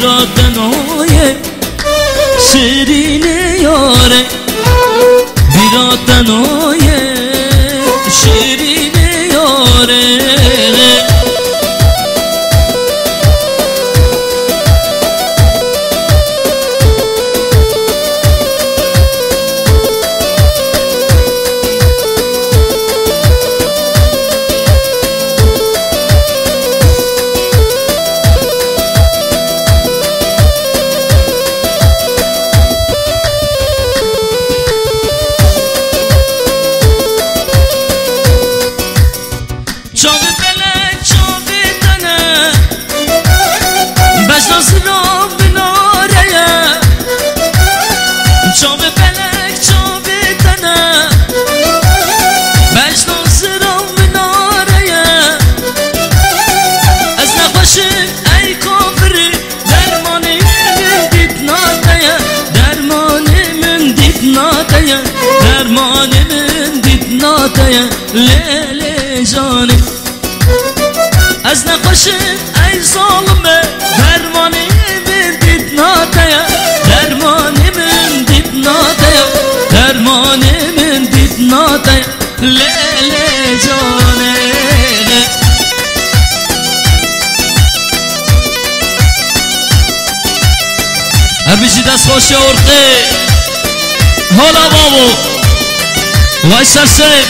بیرادنای شیرین یاره بیرادنای شیرین یاره لیلی جانی از نقاشی ای ظالمه درمانی من دید ناتیا درمانی من دید ناتیا درمانی من دید ناتیا لیلی جانی هر بیشی دست خوشی ارقی حالا بابو وای سرسه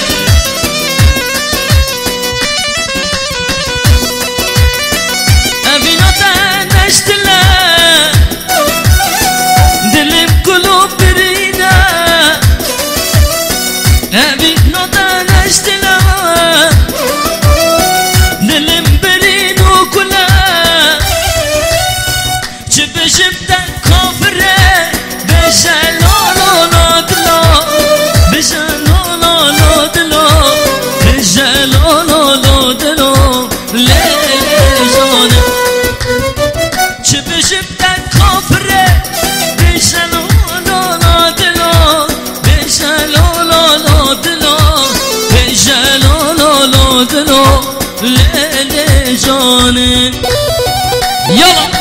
لیلی جانی یالا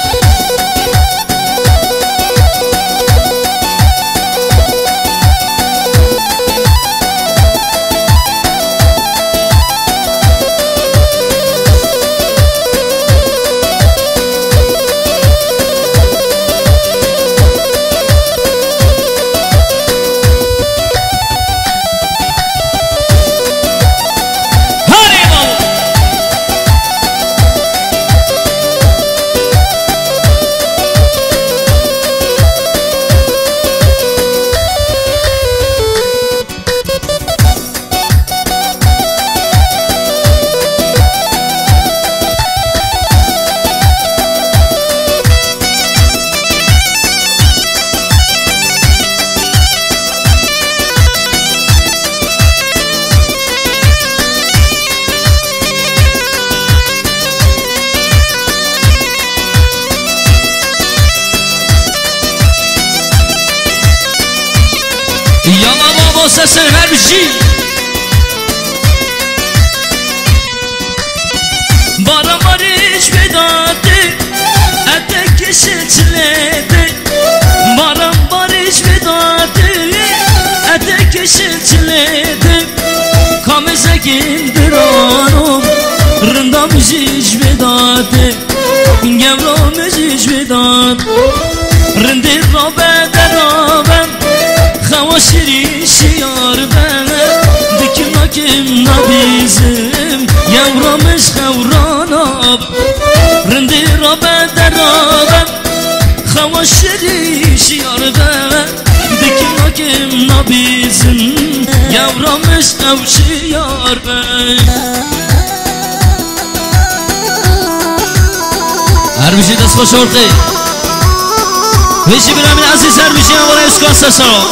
سر هر بشی بارا باریش بداده اتکش چلیده بارا باریش بداده اتکش چلیده کام زگین درانم رندام جیش بداده گمرام جیش بداد رندی را بدرابم خواشری شیار بنا دکم نکم نبیزم یورامش خوراناب رندی را بدرابم خواشری شیار بنا دکم نکم نبیزم یورامش خوشیار بنا هر بشی دست خوش ارقی ویشی برامین عزیز هر بشی اولای اسکان سرسارا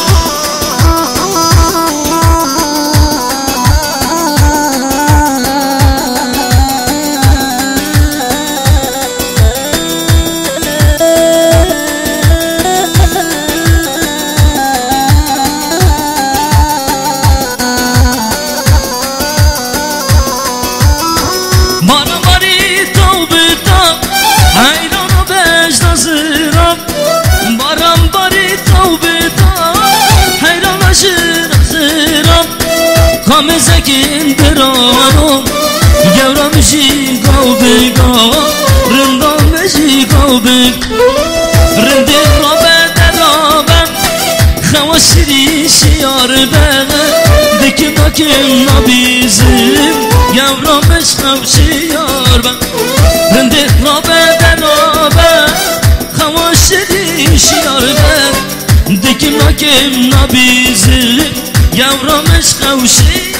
مزکین درانم گورمشی گاو بگا رندامشی گاو بگ رنده رابه درابه خواشری شیار بگه دکم دکم نبیزم گورمش خوشیار بگه رنده رابه درابه خواشری شیار بگه دکم دکم نبیزم گورمش خوشیار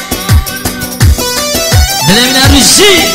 دلم نروشی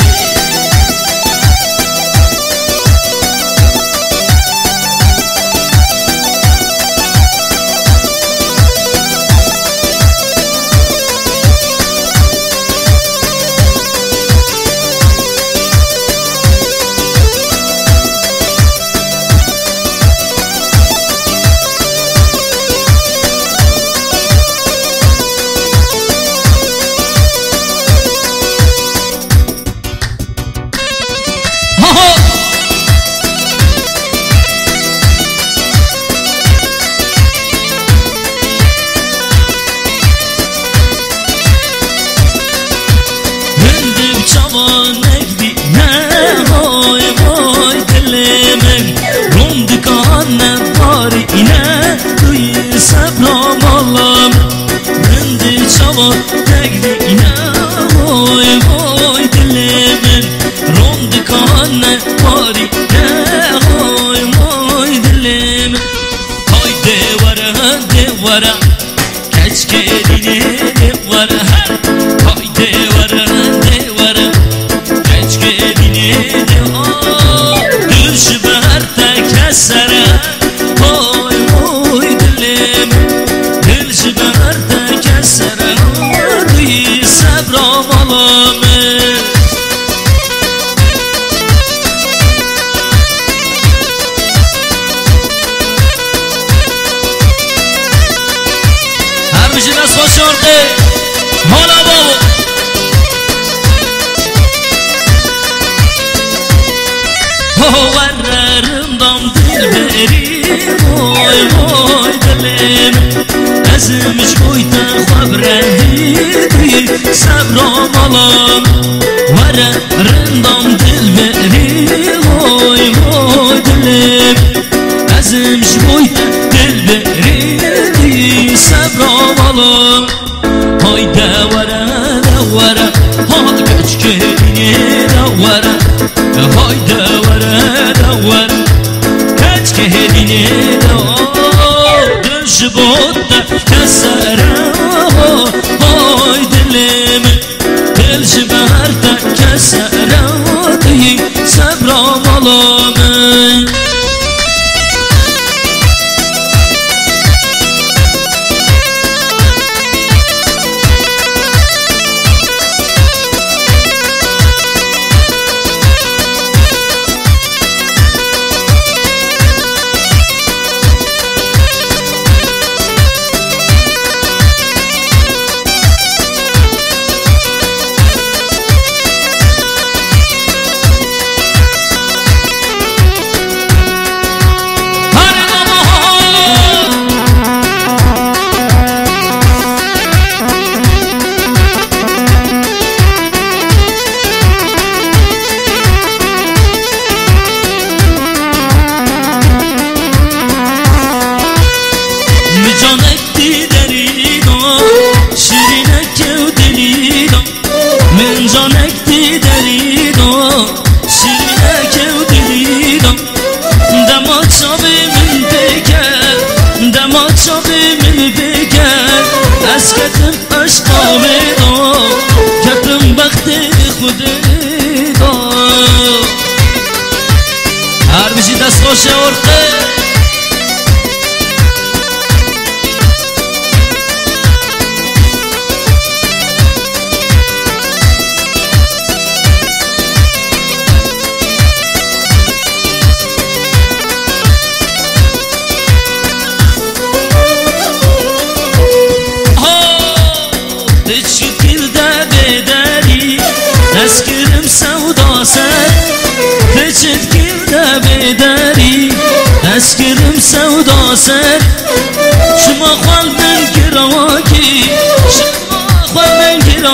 اسکرم سودا سر شما خوال من گرواکی شما خوال من گرواکی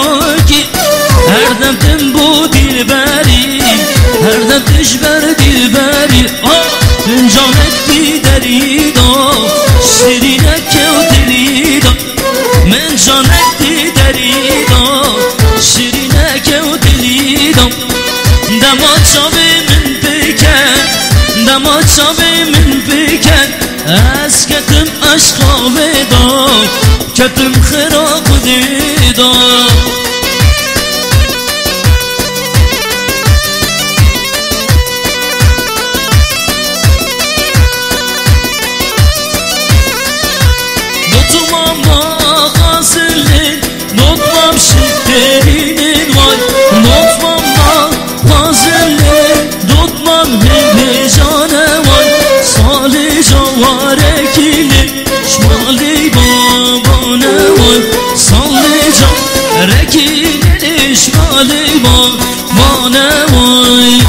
دری جانک دیدری دا شیرینک و دلی دا من جانک دیدری دا شیرینک و دلی دا دما چاوی من بکن دما چاوی من بکن از کتم عشقا ودا کتم خراق دیدا شکرینین وای نطفم ما فازله دوتمم هیجانه وای سالی جواره کلی شمالی بابانه وای سالی جواره کلی شمالی بابانه وای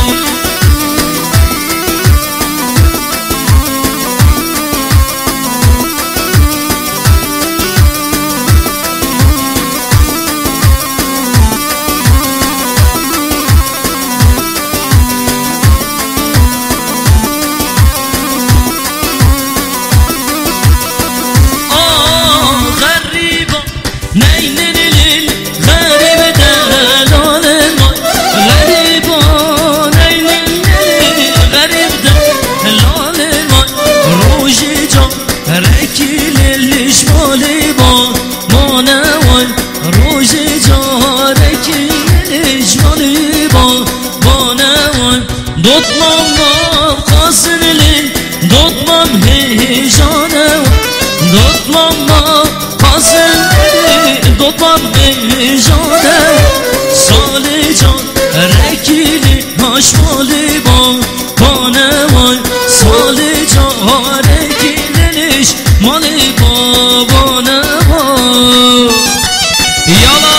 دوتمم قاسنلی دوتمم هیجانه دوتمم قاسنلی دوتمم هیجانه سالی جان رکیلی هاشمالی بانه وای سالی جان رکیلیش مالی بانه وای یالا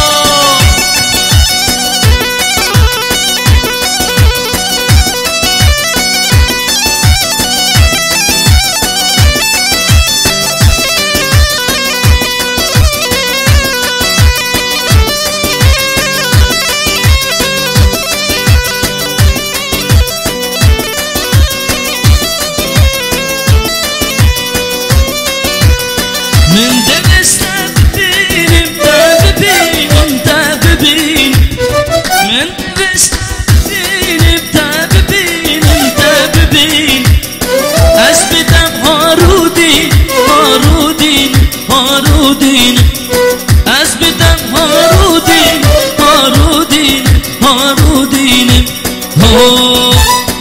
من دبست ببینیم ببینیم ببینیم من دبست ببینیم ببینیم ببینیم از بدم هارودین هارودین هارودین از بدم هارودین هارودین هارودین هو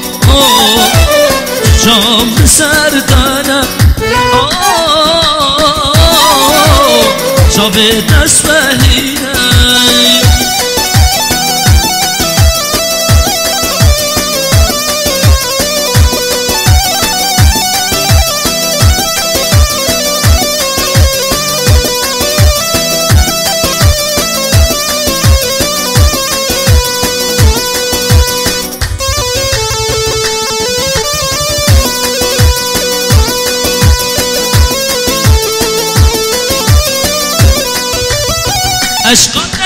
جام سردانم شب دست بهینه عشق